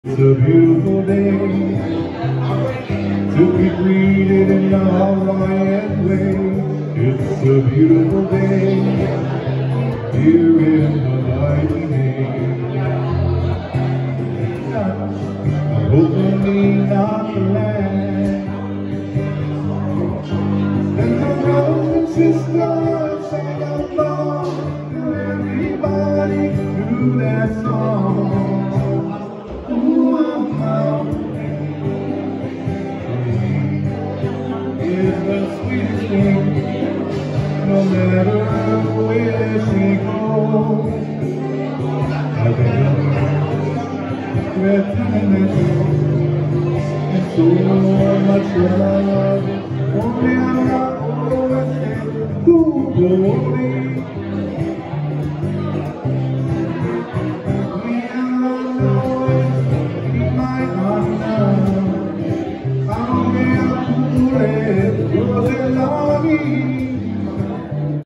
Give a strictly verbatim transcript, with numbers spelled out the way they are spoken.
It's a beautiful day to be greeted in the Hawaiian way. It's a beautiful day here in Hawaii. I hope I need not the land. And my brothers and sisters sing along to everybody through that song. No matter where she goes, I've been with and so much love. Only I'm not always good.